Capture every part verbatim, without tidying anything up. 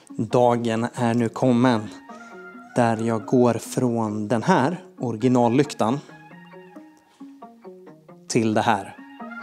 Dagen är nu kommen där jag går från den här originallyktan till det här.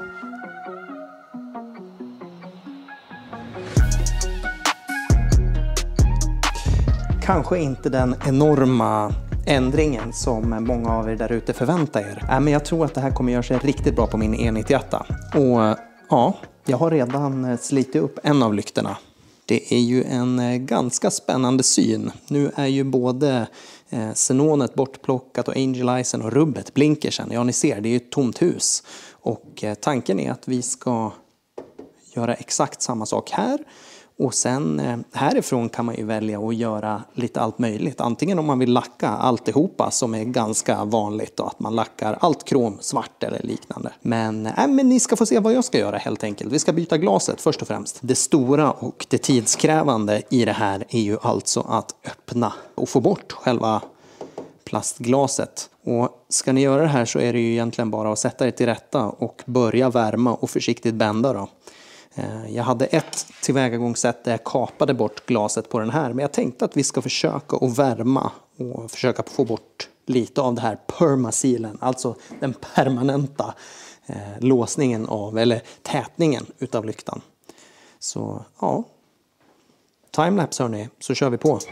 Kanske inte den enorma ändringen som många av er där ute förväntar er. Äh, men jag tror att det här kommer göra sig riktigt bra på min E nittioåtta. Och ja, jag har redan slitit upp en av lyktorna. Det är ju en ganska spännande syn. Nu är ju både eh, xenonet bortplockat och angel icen och rubbet blinkersen. Ja, ni ser, det är ju ett tomt hus. Och eh, tanken är att vi ska göra exakt samma sak här. Och sen eh, härifrån kan man ju välja att göra lite allt möjligt. Antingen om man vill lacka alltihopa som är ganska vanligt. Och att man lackar allt krom svart eller liknande. Men, äh, men ni ska få se vad jag ska göra helt enkelt. Vi ska byta glaset först och främst. Det stora och det tidskrävande i det här är ju alltså att öppna och få bort själva plastglaset. Och ska ni göra det här så är det ju egentligen bara att sätta det till rätta och börja värma och försiktigt bända då. Jag hade ett tillvägagångssätt där jag kapade bort glaset på den här. Men jag tänkte att vi ska försöka att värma och försöka få bort lite av det här permasealen. Alltså den permanenta eh, låsningen av, eller tätningen utav lyktan. Så ja, timelapse hörni, så kör vi på.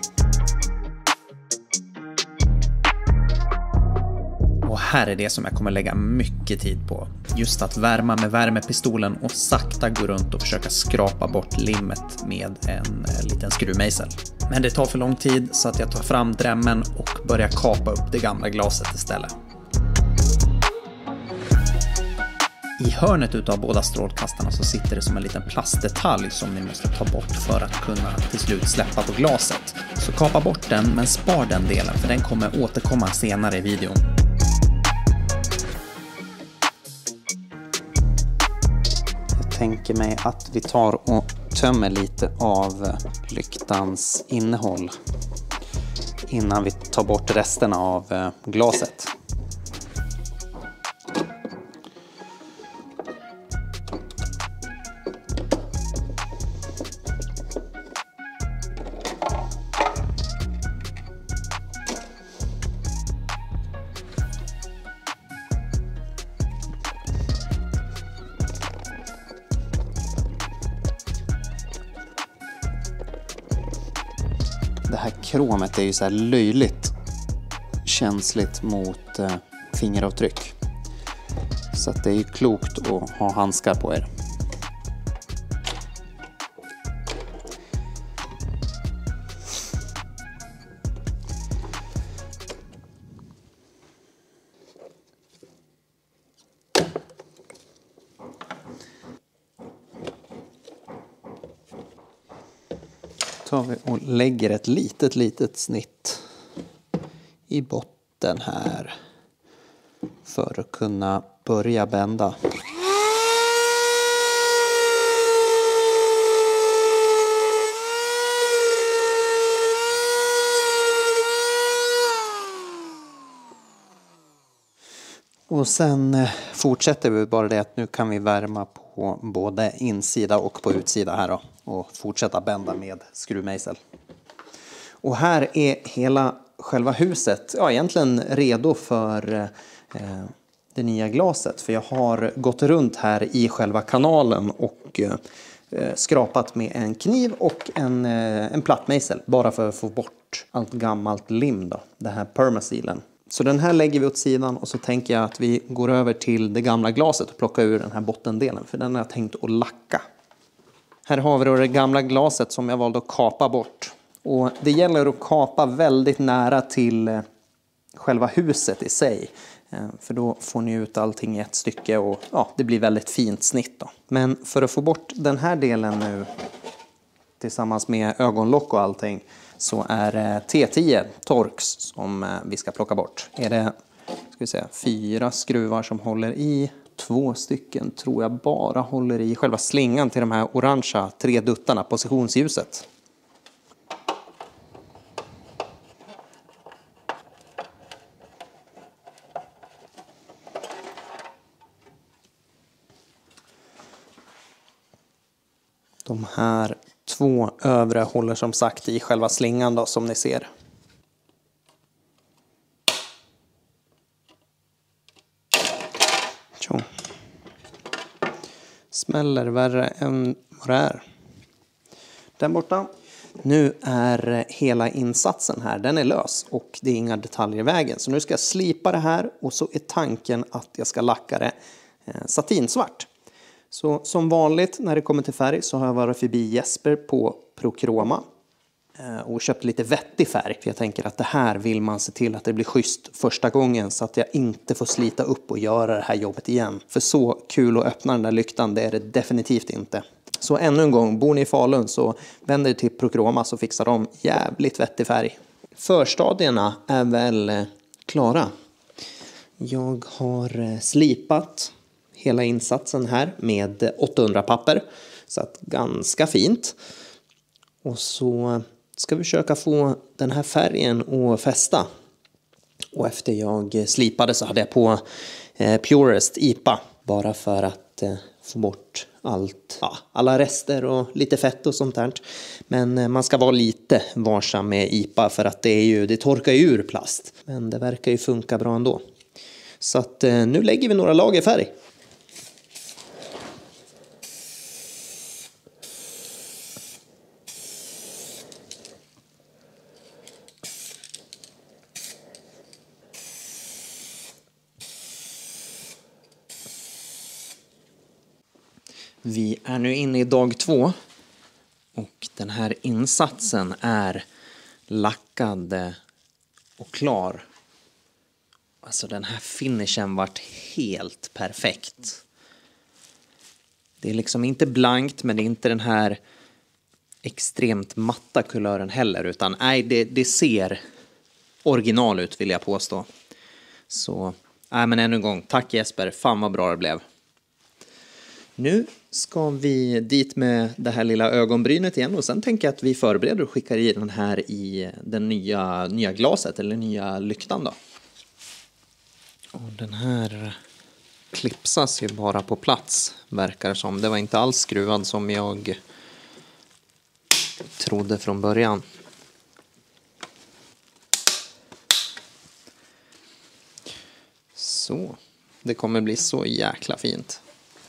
Och här är det som jag kommer lägga mycket tid på. Just att värma med värmepistolen och sakta gå runt och försöka skrapa bort limmet med en liten skruvmejsel. Men det tar för lång tid så att jag tar fram drämmen och börjar kapa upp det gamla glaset istället. I hörnet utav båda strålkastarna så sitter det som en liten plastdetalj som ni måste ta bort för att kunna till slut släppa på glaset. Så kapa bort den, men spar den delen för den kommer återkomma senare i videon. Jag tänker mig att vi tar och tömmer lite av lyktans innehåll innan vi tar bort resterna av glaset. Det här kromet är ju så här löjligt känsligt mot eh, fingeravtryck. Så att det är ju klokt att ha handskar på er. Tar vi och lägger ett litet litet snitt i botten här för att kunna börja bända. Och sen fortsätter vi bara det att nu kan vi värma på både insida och på utsida här då. Och fortsätta bända med skruvmejsel. Och här är hela själva huset ja, egentligen redo för eh, det nya glaset. För jag har gått runt här i själva kanalen och eh, skrapat med en kniv och en, eh, en plattmejsel. Bara för att få bort allt gammalt lim då. Det här permasealen. Så den här lägger vi åt sidan och så tänker jag att vi går över till det gamla glaset och plockar ur den här bottendelen. För den har jag tänkt att lacka. Här har vi då det gamla glaset som jag valde att kapa bort. Och det gäller att kapa väldigt nära till själva huset i sig. För då får ni ut allting i ett stycke och ja, det blir väldigt fint snitt då. Men för att få bort den här delen nu tillsammans med ögonlock och allting så är det T tio Torx som vi ska plocka bort. Är det ska vi säga, fyra skruvar som håller i. Två stycken tror jag bara håller i själva slingan till de här orangea tre duttarna, positionsljuset. De här två och övre håller som sagt i själva slingan då, som ni ser. Så. Smäller värre än vad det är. Den borta. Nu är hela insatsen här, den är lös och det är inga detaljer i vägen. Så nu ska jag slipa det här och så är tanken att jag ska lacka det eh, satinsvart. Så som vanligt när det kommer till färg så har jag varit förbi Jesper på Prochroma eh, och köpt lite vettig färg. För jag tänker att det här vill man se till att det blir schysst första gången så att jag inte får slita upp och göra det här jobbet igen. För så kul att öppna den där lyktan, det är det definitivt inte. Så ännu en gång, bor ni i Falun så vänder till Prochroma så fixar de jävligt vettig färg. Förstadierna är väl klara. Jag har slipat hela insatsen här med åttahundra papper. Så att ganska fint. Och så ska vi försöka få den här färgen att fästa. Och efter jag slipade så hade jag på eh, Purest I P A. Bara för att eh, få bort allt, ja, alla rester och lite fett och sånt där. Men eh, man ska vara lite varsam med I P A för att det, är ju, det torkar ju ur plast. Men det verkar ju funka bra ändå. Så att eh, nu lägger vi några lager färg. Vi är nu inne i dag två och den här insatsen är lackad och klar. Alltså den här finishen vart helt perfekt. Det är liksom inte blankt men det är inte den här extremt matta kulören heller utan nej, det, det ser original ut vill jag påstå. Så nej, men ännu en gång, tack Jesper, fan vad bra det blev. Nu ska vi dit med det här lilla ögonbrynet igen och sen tänker jag att vi förbereder och skickar i den här i den nya, nya glaset eller nya lyktan då. Och den här klipsas ju bara på plats verkar det som. Det var inte alls skruvad som jag trodde från början. Så, det kommer bli så jäkla fint.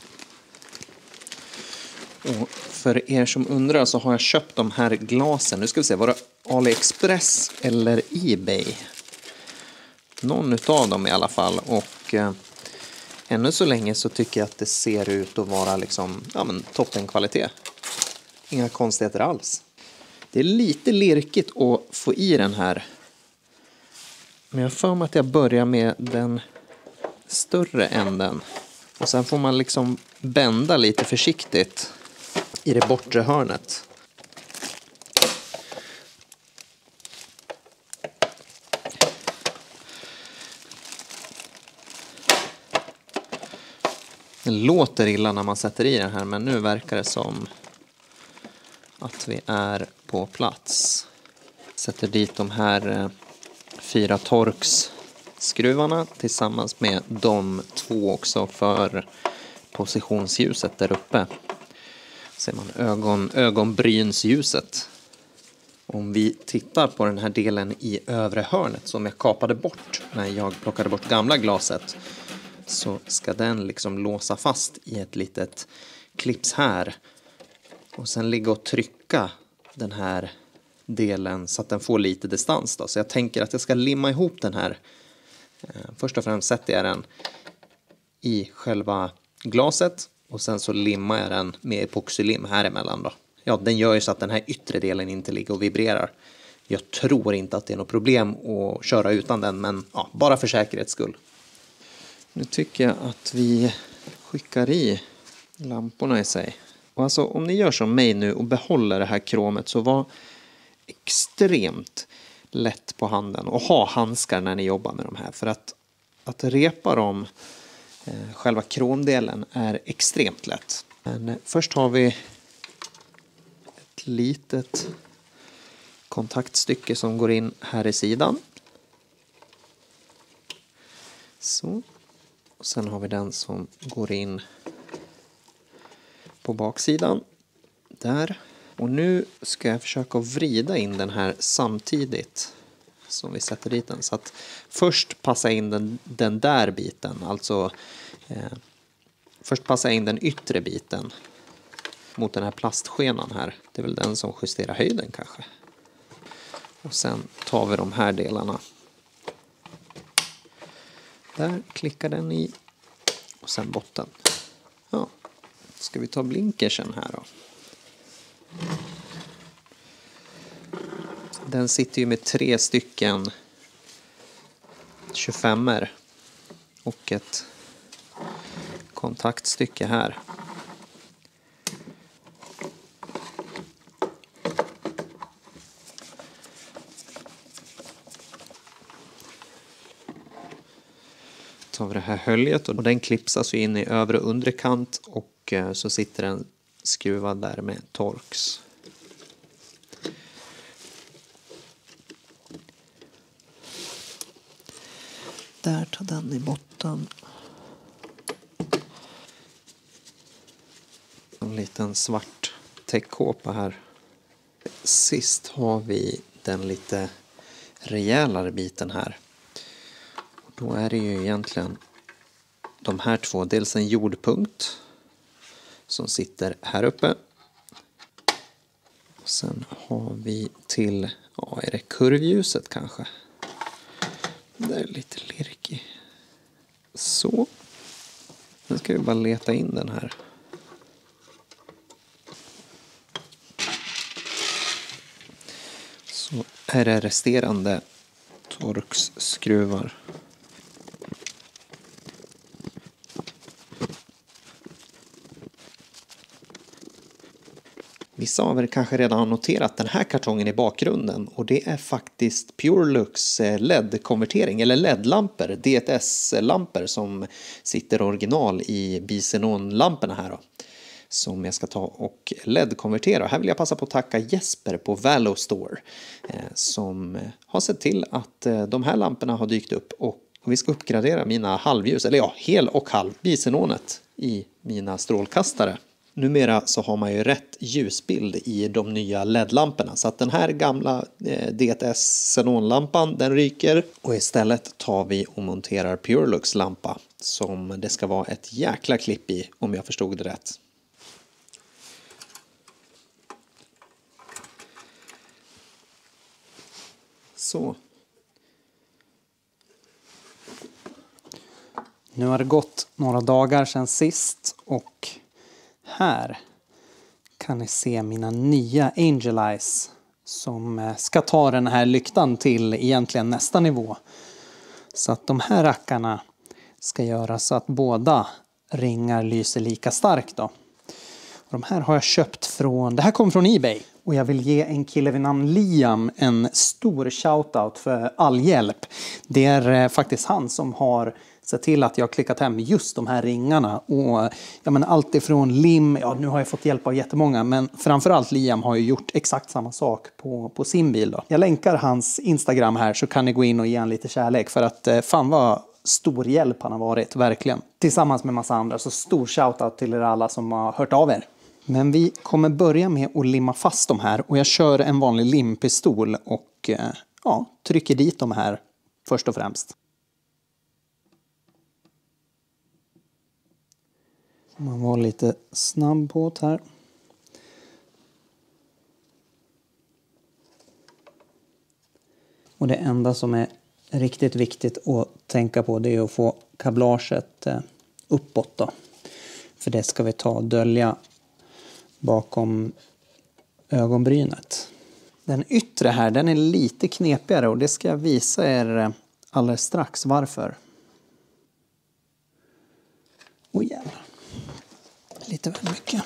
Och för er som undrar så har jag köpt de här glasen. Nu ska vi se, var det AliExpress eller eBay? Någon utav dem i alla fall. Och eh, ännu så länge så tycker jag att det ser ut att vara liksom, ja men toppenkvalitet. Inga konstigheter alls. Det är lite lirkigt att få i den här. Men jag får mig att jag börjar med den större änden. Och sen får man liksom bända lite försiktigt i det bortre hörnet. Det låter illa när man sätter i den här men nu verkar det som att vi är på plats. Sätter dit de här fyra torx skruvarna tillsammans med de två också för positionsljuset där uppe. Ser man ögon, ögonbrynsljuset. Om vi tittar på den här delen i övre hörnet som jag kapade bort när jag plockade bort gamla glaset så ska den liksom låsa fast i ett litet clips här och sen ligga och trycka den här delen så att den får lite distans då. Så jag tänker att jag ska limma ihop den här. Först och främst sätter jag den i själva glaset och sen så limmar jag den med epoxylim här emellan då. Ja, den gör ju så att den här yttre delen inte ligger och vibrerar. Jag tror inte att det är något problem att köra utan den, men ja, bara för säkerhets skull. Nu tycker jag att vi skickar i lamporna i sig. Och alltså om ni gör som mig nu och behåller det här kromet så var extremt lätt på handen och ha handskar när ni jobbar med de här. För att, att repa dem, eh, själva kromdelen är extremt lätt. Men eh, först har vi ett litet kontaktstycke som går in här i sidan. Så. Och sen har vi den som går in på baksidan. Där. Och nu ska jag försöka vrida in den här samtidigt som vi sätter dit den. Så att först passa in den, den där biten, alltså eh, först passa in den yttre biten mot den här plastskenan här. Det är väl den som justerar höjden kanske. Och sen tar vi de här delarna. Där klickar den i. Och sen botten. Ja. Ska vi ta blinkersen här då? Den sitter ju med tre stycken tjugofemer och ett kontaktstycke här. Tar vi det här höljet och den klipsas in i övre och undre kant och så sitter den skruvad där med Torx. Där tar den i botten. En liten svart täckkåpa här. Sist har vi den lite rejälare biten här. Då är det ju egentligen de här två. Dels en jordpunkt som sitter här uppe. Och sen har vi till, ja, är det kurvljuset kanske? Det är lite lirkig. Så. Nu ska vi bara leta in den här. Så är det resterande Torx-skruvar. Vissa av er kanske redan har noterat den här kartongen i bakgrunden och det är faktiskt PureLux L E D-konvertering eller L E D-lampor, D ett S-lampor som sitter original i Bisenon-lamporna här då, som jag ska ta och L E D-konvertera. Här vill jag passa på att tacka Jesper på Valo Store eh, som har sett till att eh, de här lamporna har dykt upp och vi ska uppgradera mina halvljus, eller ja, hel och halv Bisenonet i mina strålkastare. Numera så har man ju rätt ljusbild i de nya L E D-lamporna. Så att den här gamla eh, D ett S-xenonlampan, den ryker. Och istället tar vi och monterar PureLux-lampa. Som det ska vara ett jäkla klipp i, om jag förstod det rätt. Så. Nu har det gått några dagar sedan sist och här kan ni se mina nya Angel Eyes som ska ta den här lyktan till egentligen nästa nivå. Så att de här rackarna ska göra så att båda ringar lyser lika starkt då. Och de här har jag köpt från, det här kommer från eBay. Och jag vill ge en kille vid namn Liam en stor shoutout för all hjälp. Det är faktiskt han som har sett till att jag har klickat hem just de här ringarna. Och jag menar, allt ifrån lim, ja nu har jag fått hjälp av jättemånga. Men framförallt Liam har ju gjort exakt samma sak på, på sin bil då. Jag länkar hans Instagram här så kan ni gå in och ge han lite kärlek. För att fan vad stor hjälp han har varit, verkligen. Tillsammans med massa andra, så stor shoutout till er alla som har hört av er. Men vi kommer börja med att limma fast de här. Och jag kör en vanlig limpistol och ja, trycker dit de här först och främst. Man var lite snabb på det här. Och det enda som är riktigt viktigt att tänka på, det är att få kablaget uppåt då. För det ska vi ta och dölja bakom ögonbrynet. Den yttre här, den är lite knepigare och det ska jag visa er alldeles strax varför. Oj jävlar. Lite väl mycket.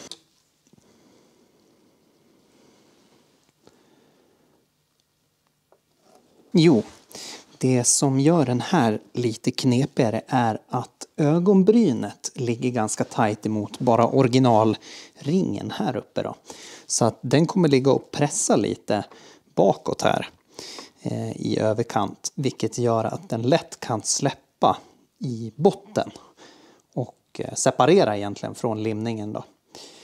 Jo, det som gör den här lite knepigare är att ögonbrynet ligger ganska tajt emot bara originalringen här uppe då. Så att den kommer ligga och pressa lite bakåt här eh, i överkant. Vilket gör att den lätt kan släppa i botten. Och separera egentligen från limningen då.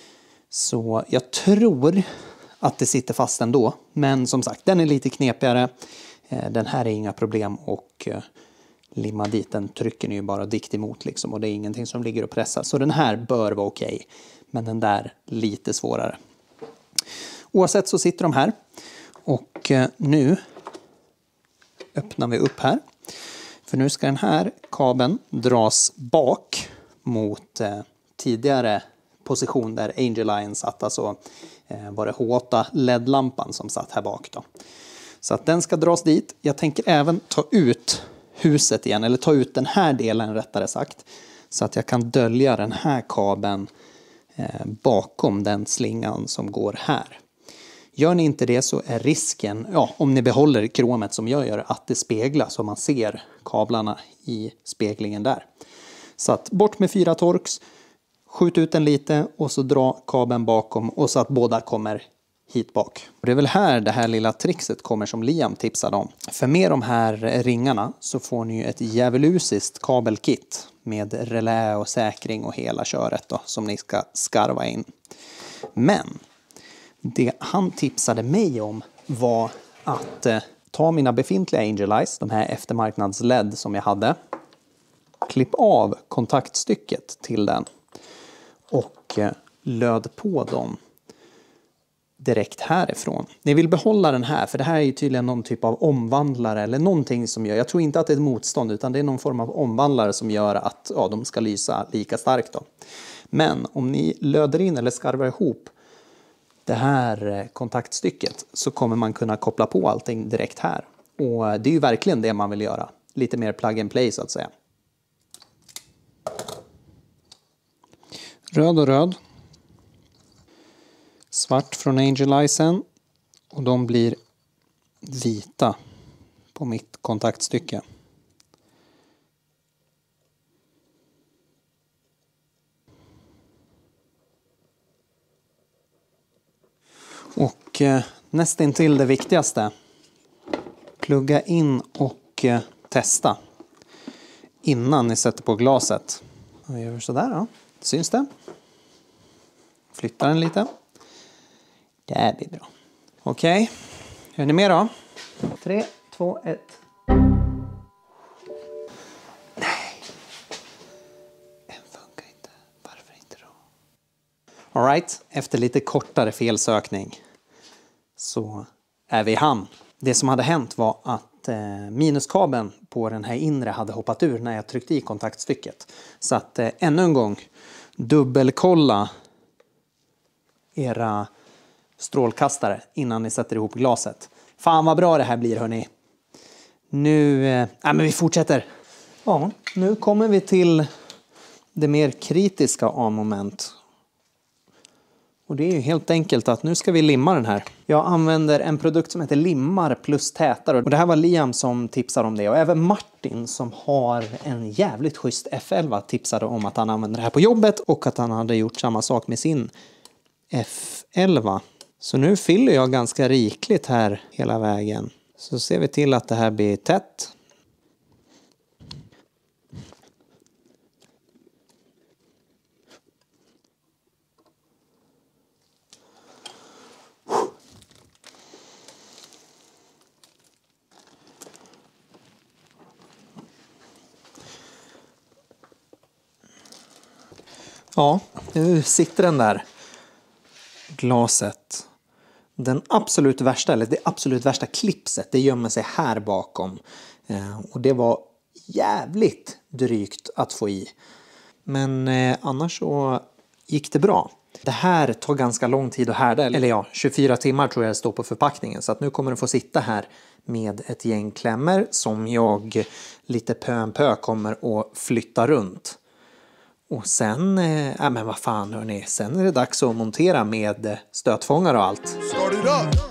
Så jag tror att det sitter fast ändå. Men som sagt, den är lite knepigare. Den här är inga problem och limma dit den trycker ni ju bara dikt emot liksom. Och det är ingenting som ligger och pressar. Så den här bör vara okej. Men den där lite svårare. Oavsett så sitter de här. Och nu öppnar vi upp här. För nu ska den här kabeln dras bak mot eh, tidigare position där Angel Lion satt. Alltså eh, var det H åtta L E D-lampan som satt här bak då. Så att den ska dras dit. Jag tänker även ta ut huset igen. Eller ta ut den här delen rättare sagt. Så att jag kan dölja den här kabeln eh, bakom den slingan som går här. Gör ni inte det så är risken, ja, om ni behåller kromet som jag gör, att det speglas så man ser kablarna i speglingen där. Så att bort med fyra torx, skjut ut den lite och så dra kabeln bakom och så att båda kommer hit bak. Och det är väl här det här lilla trixet kommer som Liam tipsade om. För med de här ringarna så får ni ju ett djävulusiskt kabelkit med relä och säkring och hela köret då, som ni ska skarva in. Men det han tipsade mig om var att eh, ta mina befintliga Angel Eyes, de här eftermarknads L E D som jag hade. Klipp av kontaktstycket till den och eh, löd på dem direkt härifrån. Ni vill behålla den här för det här är ju tydligen någon typ av omvandlare eller någonting som gör, jag tror inte att det är ett motstånd utan det är någon form av omvandlare som gör att ja, de ska lysa lika starkt då. Men om ni löder in eller skarvar ihop det här kontaktstycket så kommer man kunna koppla på allting direkt här. Och det är ju verkligen det man vill göra. Lite mer plug and play så att säga. Röd och röd. Svart från Angel Eyesen. Och de blir vita på mitt kontaktstycke. Och eh, nästan till det viktigaste. Plugga in och eh, testa. Innan ni sätter på glaset. Och vi gör sådär då. Syns det? Flyttar den lite. Det blir bra. Okej. Okay. Är ni med då? tre, två, ett. Nej. Den funkar inte. Varför inte då? All right. Efter lite kortare felsökning så är vi i hamn. Det som hade hänt var att eh, minuskabeln på den här inre hade hoppat ur när jag tryckte i kontaktstycket. Så att eh, ännu en gång dubbelkolla era strålkastare innan ni sätter ihop glaset. Fan vad bra det här blir hörni. Nu, eh, äh, men vi fortsätter. Ja, nu kommer vi till det mer kritiska A-moment. Och det är ju helt enkelt att nu ska vi limma den här. Jag använder en produkt som heter Limmar plus tätare. Och det här var Liam som tipsade om det. Och även Martin som har en jävligt schysst F elva tipsade om att han använder det här på jobbet. Och att han hade gjort samma sak med sin F elva. Så nu fyller jag ganska rikligt här hela vägen. Så ser vi till att det här blir tätt. Ja, nu sitter den där glaset. Den absolut värsta, eller det absolut värsta klipset, det gömmer sig här bakom. Eh, och det var jävligt drygt att få i. Men eh, annars så gick det bra. Det här tar ganska lång tid att härda. Eller ja, tjugofyra timmar tror jag det står på förpackningen. Så att nu kommer den få sitta här med ett gäng klämmor som jag lite pö en pö kommer att flytta runt. Och sen, äh, men vad fan hörni, sen är det dags att montera med stötfångare och allt. Start it up.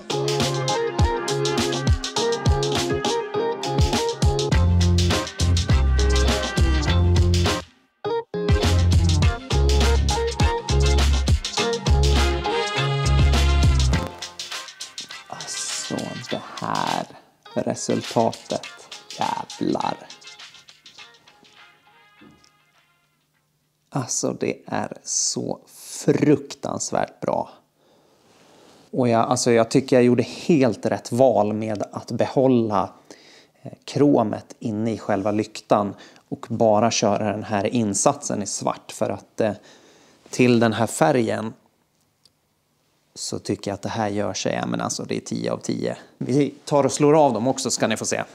Alltså det här resultatet, jävlar. Alltså det är så fruktansvärt bra. Och jag, alltså jag tycker jag gjorde helt rätt val med att behålla kromet inne i själva lyktan och bara köra den här insatsen i svart, för att eh, till den här färgen så tycker jag att det här gör sig, ja, men alltså det är tio av tio. Vi tar och slår av dem också, ska ni få se.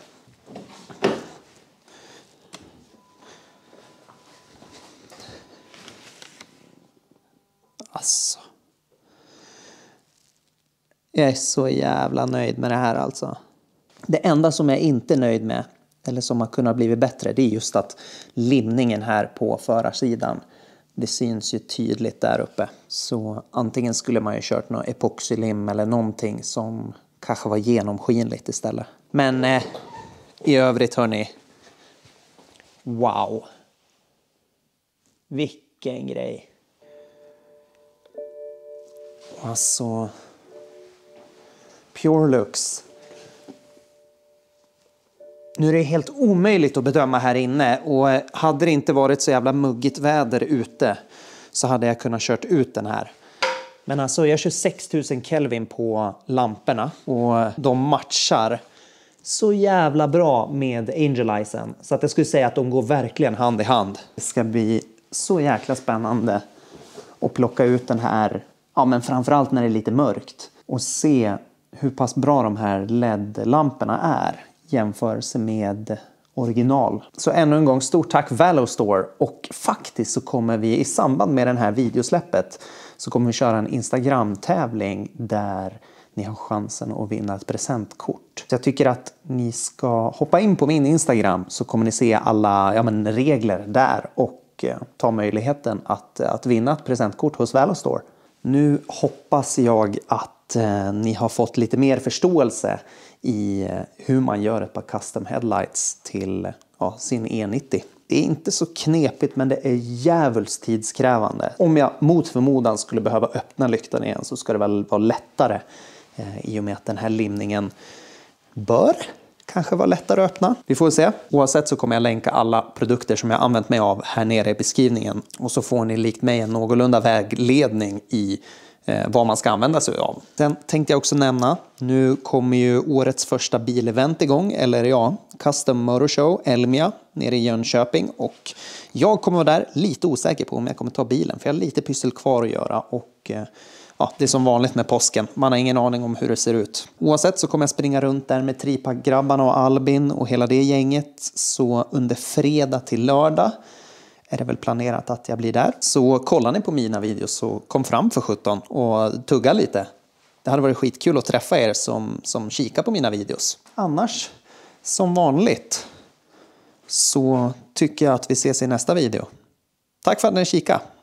Alltså. Jag är så jävla nöjd med det här alltså. Det enda som jag inte är nöjd med, eller som har kunnat blivit bättre, det är just att limningen här på förarsidan, det syns ju tydligt där uppe. Så antingen skulle man ju kört någon epoxylim eller någonting som kanske var genomskinligt istället. Men eh, i övrigt hörni, wow. Vilken grej. Alltså, Pure Looks. Nu är det helt omöjligt att bedöma här inne, och hade det inte varit så jävla muggigt väder ute så hade jag kunnat kört ut den här. Men alltså jag kör sex tusen Kelvin på lamporna och de matchar så jävla bra med Angelisen, så att jag skulle säga att de går verkligen hand i hand. Det ska bli så jäkla spännande att plocka ut den här, ja men framförallt när det är lite mörkt, och se hur pass bra de här L E D-lamporna är jämförelse med original. Så ännu en gång stort tack Valostore, och faktiskt så kommer vi i samband med den här videosläppet så kommer vi köra en Instagram-tävling där ni har chansen att vinna ett presentkort. Så jag tycker att ni ska hoppa in på min Instagram, så kommer ni se alla, ja, men regler där och eh, ta möjligheten att, att vinna ett presentkort hos Valostore. Nu hoppas jag att eh, ni har fått lite mer förståelse i hur man gör ett par custom headlights till ja, sin E nittio. Det är inte så knepigt, men det är jävligt tidskrävande. Om jag mot förmodan skulle behöva öppna lyktan igen så ska det väl vara lättare eh, i och med att den här limningen bör kanske vara lättare att öppna. Vi får se. Oavsett så kommer jag länka alla produkter som jag använt mig av här nere i beskrivningen, och så får ni likt mig en någorlunda vägledning i Eh, vad man ska använda sig av. Sen tänkte jag också nämna, nu kommer ju årets första bilevent igång, eller ja, Custom Motor Show Elmia nere i Jönköping, och jag kommer vara där, lite osäker på om jag kommer ta bilen, för jag har lite pyssel kvar att göra, och eh, ja, det är som vanligt med påsken, man har ingen aning om hur det ser ut. Oavsett så kommer jag springa runt där med Tripack-grabbarna och Albin och hela det gänget, så under fredag till lördag är det väl planerat att jag blir där. Så kollar ni på mina videos så kom fram för sjutton och tugga lite. Det hade varit skitkul att träffa er som, som kikar på mina videos. Annars, som vanligt, så tycker jag att vi ses i nästa video. Tack för att ni kikade.